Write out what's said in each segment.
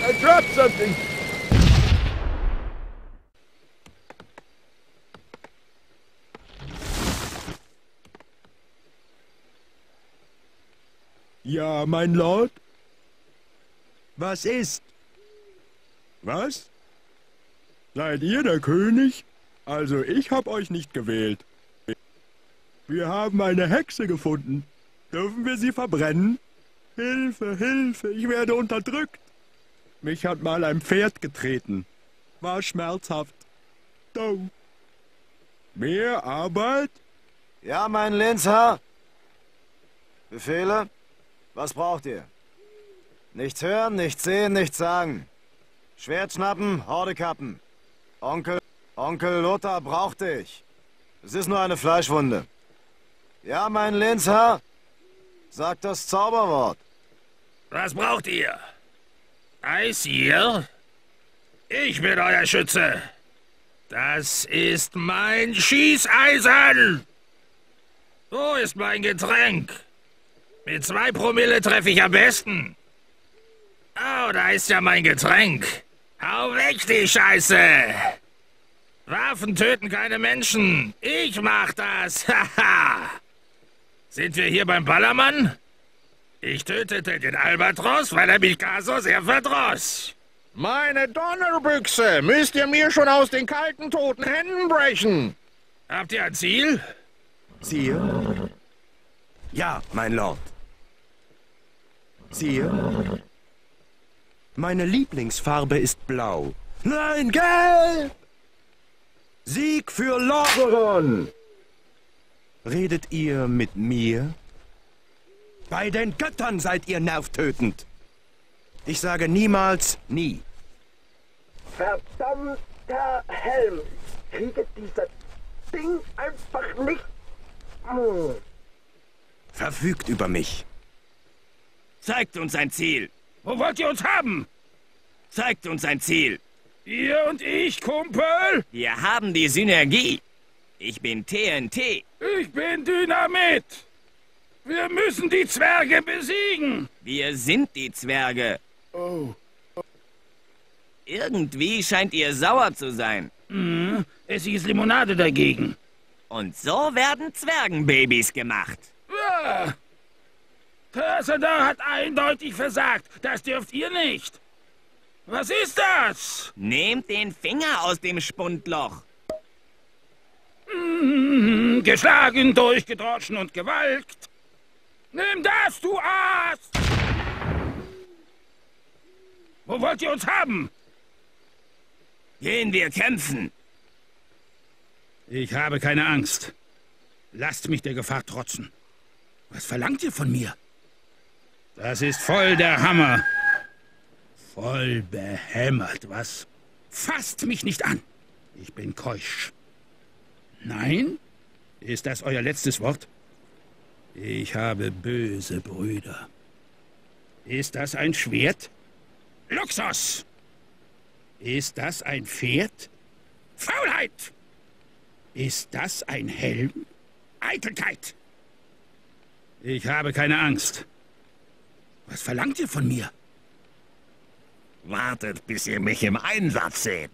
drop something. Ja, mein Lord? Was ist? Was? Seid ihr der König? Also, ich hab euch nicht gewählt. Wir haben eine Hexe gefunden. Dürfen wir sie verbrennen? Hilfe, Hilfe, ich werde unterdrückt. Mich hat mal ein Pferd getreten. War schmerzhaft. Dau. Mehr Arbeit? Ja, mein Lehnsherr. Befehle? Was braucht ihr? Nichts hören, nichts sehen, nichts sagen. Schwert schnappen, Horde kappen. Onkel Lothar braucht dich. Es ist nur eine Fleischwunde. Ja, mein Lehnsherr. Sagt das Zauberwort. Was braucht ihr? Eisir? Ich bin euer Schütze. Das ist mein Schießeisen. Wo ist mein Getränk? Mit 2 Promille treffe ich am besten. Oh, da ist ja mein Getränk. Hau weg, die Scheiße! Waffen töten keine Menschen. Ich mach das. Haha. Sind wir hier beim Ballermann? Ich tötete den Albatros, weil er mich gar so sehr verdross. Meine Donnerbüchse! Müsst ihr mir schon aus den kalten, toten Händen brechen? Habt ihr ein Ziel? Sire? Ja, mein Lord. Sire? Meine Lieblingsfarbe ist blau. Nein, gelb! Sieg für Lordaeron! Redet ihr mit mir? Bei den Göttern seid ihr nervtötend. Ich sage niemals nie. Verdammter Helm! Ich kriege dieses Ding einfach nicht. Verfügt über mich. Zeigt uns ein Ziel. Wo wollt ihr uns haben? Zeigt uns ein Ziel. Ihr und ich, Kumpel? Wir haben die Synergie. Ich bin TNT. Ich bin Dynamit. Wir müssen die Zwerge besiegen. Wir sind die Zwerge. Oh. Irgendwie scheint ihr sauer zu sein. Es ist Limonade dagegen. Und so werden Zwergenbabys gemacht. Ah. Tassadar hat eindeutig versagt. Das dürft ihr nicht. Was ist das? Nehmt den Finger aus dem Spundloch. Geschlagen, durchgedroschen und gewalkt. Nimm das, du Aas! Wo wollt ihr uns haben? Gehen wir kämpfen. Ich habe keine Angst. Lasst mich der Gefahr trotzen. Was verlangt ihr von mir? Das ist voll der Hammer. Voll behämmert, was? Fasst mich nicht an. Ich bin keusch. Nein? Ist das euer letztes Wort? Ich habe böse Brüder. Ist das ein Schwert? Luxus! Ist das ein Pferd? Faulheit! Ist das ein Helm? Eitelkeit! Ich habe keine Angst. Was verlangt ihr von mir? Wartet, bis ihr mich im Einsatz seht.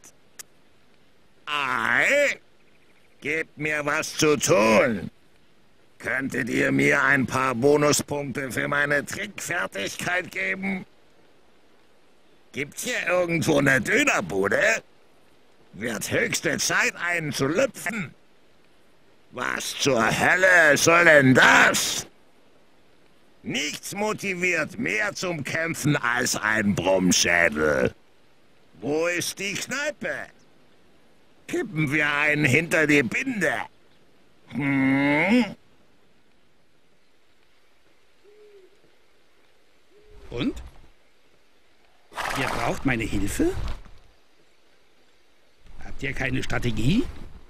Ei, gebt mir was zu tun. Könntet ihr mir ein paar Bonuspunkte für meine Trickfertigkeit geben? Gibt's hier irgendwo eine Dönerbude? Wird höchste Zeit, einen zu lüpfen. Was zur Hölle soll denn das? Nichts motiviert mehr zum Kämpfen als ein Brummschädel. Wo ist die Kneipe? Kippen wir einen hinter die Binde. Und? Ihr braucht meine Hilfe? Habt ihr keine Strategie?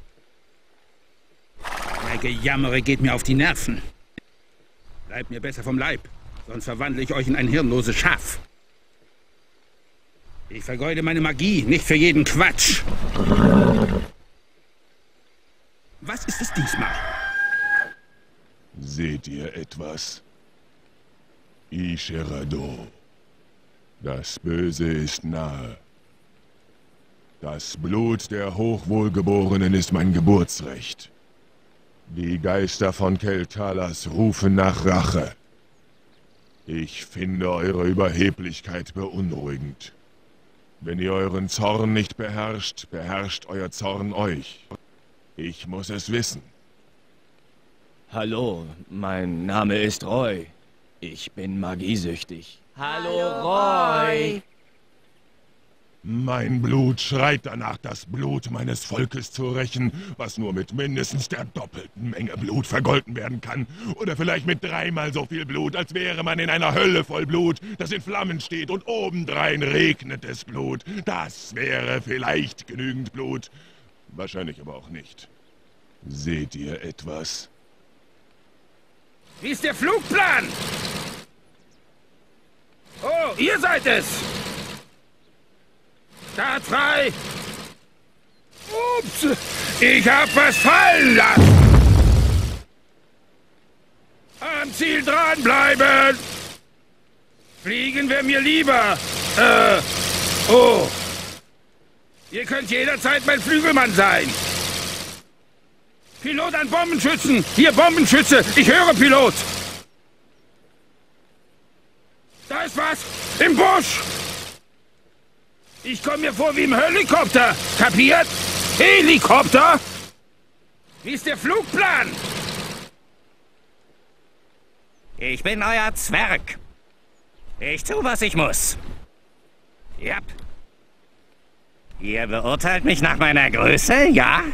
Mein Gejammere geht mir auf die Nerven. Bleibt mir besser vom Leib, sonst verwandle ich euch in ein hirnloses Schaf. Ich vergeude meine Magie nicht für jeden Quatsch. Was ist es diesmal? Seht ihr etwas? Isherado. Das Böse ist nahe. Das Blut der Hochwohlgeborenen ist mein Geburtsrecht. Die Geister von Keltalas rufen nach Rache. Ich finde eure Überheblichkeit beunruhigend. Wenn ihr euren Zorn nicht beherrscht, beherrscht euer Zorn euch. Ich muss es wissen. Hallo, mein Name ist Roy. Ich bin magiesüchtig. Hallo, Roy! Mein Blut schreit danach, das Blut meines Volkes zu rächen, was nur mit mindestens der doppelten Menge Blut vergolten werden kann. Oder vielleicht mit 3-mal so viel Blut, als wäre man in einer Hölle voll Blut, das in Flammen steht und obendrein regnet es Blut. Das wäre vielleicht genügend Blut. Wahrscheinlich aber auch nicht. Seht ihr etwas? Wie ist der Flugplan? Oh, ihr seid es! Start frei! Ups! Ich hab was fallen lassen! Am Ziel dranbleiben! Fliegen wäre mir lieber! Oh! Ihr könnt jederzeit mein Flügelmann sein! Pilot an Bombenschützen! Hier, Bombenschütze! Ich höre Pilot! Da ist was! Im Busch! Ich komme mir vor wie im Helikopter! Kapiert? Helikopter? Wie ist der Flugplan? Ich bin euer Zwerg. Ich tu, was ich muss. Jap. Ihr beurteilt mich nach meiner Größe, ja?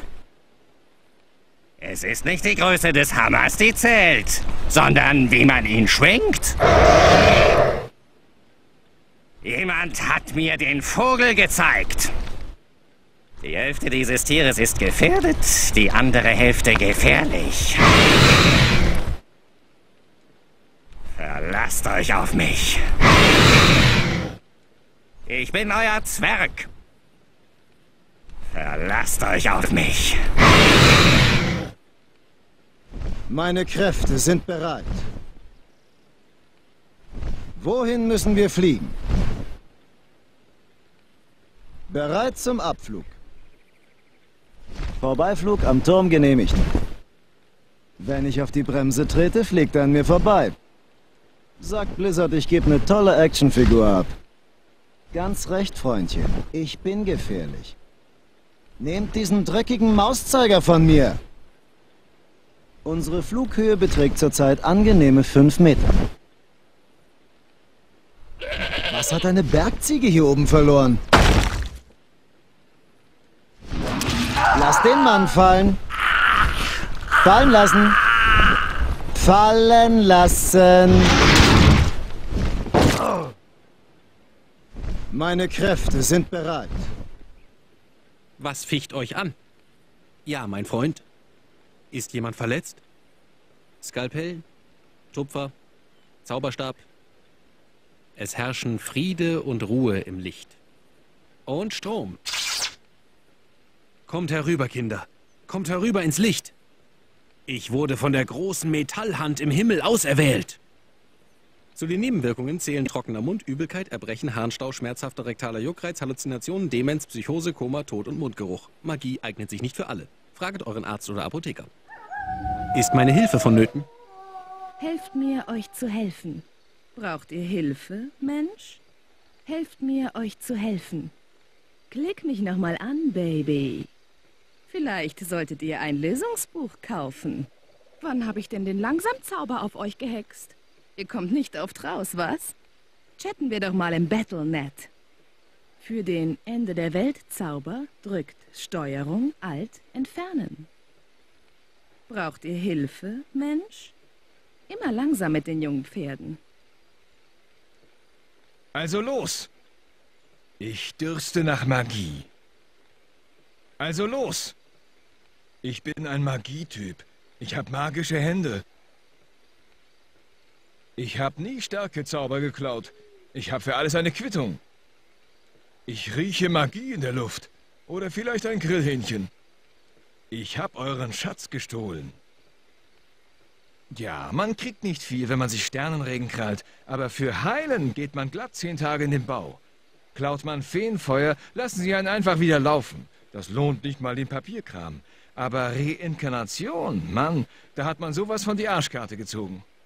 Es ist nicht die Größe des Hammers, die zählt, sondern wie man ihn schwingt. Jemand hat mir den Vogel gezeigt. Die Hälfte dieses Tieres ist gefährdet, die andere Hälfte gefährlich. Verlasst euch auf mich. Ich bin euer Zwerg. Verlasst euch auf mich. Meine Kräfte sind bereit. Wohin müssen wir fliegen? Bereit zum Abflug. Vorbeiflug am Turm genehmigt. Wenn ich auf die Bremse trete, fliegt er an mir vorbei. Sagt Blizzard, ich gebe eine tolle Actionfigur ab. Ganz recht, Freundchen. Ich bin gefährlich. Nehmt diesen dreckigen Mauszeiger von mir. Unsere Flughöhe beträgt zurzeit angenehme 5 Meter. Was hat eine Bergziege hier oben verloren? Lass den Mann fallen. Fallen lassen. Fallen lassen. Meine Kräfte sind bereit. Was ficht euch an? Ja, mein Freund. Ist jemand verletzt? Skalpell? Tupfer? Zauberstab? Es herrschen Friede und Ruhe im Licht. Und Strom. Kommt herüber, Kinder. Kommt herüber ins Licht. Ich wurde von der großen Metallhand im Himmel auserwählt. Zu den Nebenwirkungen zählen trockener Mund, Übelkeit, Erbrechen, Harnstau, schmerzhafter rektaler Juckreiz, Halluzinationen, Demenz, Psychose, Koma, Tod und Mundgeruch. Magie eignet sich nicht für alle. Fraget euren Arzt oder Apotheker. Ist meine Hilfe vonnöten? Helft mir, euch zu helfen. Braucht ihr Hilfe, Mensch? Helft mir, euch zu helfen. Klick mich nochmal an, Baby. Vielleicht solltet ihr ein Lösungsbuch kaufen. Wann habe ich denn den Langsamzauber auf euch gehext? Ihr kommt nicht oft raus, was? Chatten wir doch mal im Battlenet. Für den Ende der Welt-Zauber drückt Steuerung Alt entfernen. Braucht ihr Hilfe, Mensch? Immer langsam mit den jungen Pferden. Also los! Ich dürste nach Magie. Also los! Ich bin ein Magietyp. Ich habe magische Hände. Ich habe nie starke Zauber geklaut. Ich habe für alles eine Quittung. Ich rieche Magie in der Luft. Oder vielleicht ein Grillhähnchen. Ich habe euren Schatz gestohlen. Ja, man kriegt nicht viel, wenn man sich Sternenregen krallt. Aber für Heilen geht man glatt 10 Tage in den Bau. Klaut man Feenfeuer, lassen sie einen einfach wieder laufen. Das lohnt nicht mal den Papierkram. Aber Reinkarnation, Mann, da hat man sowas von die Arschkarte gezogen.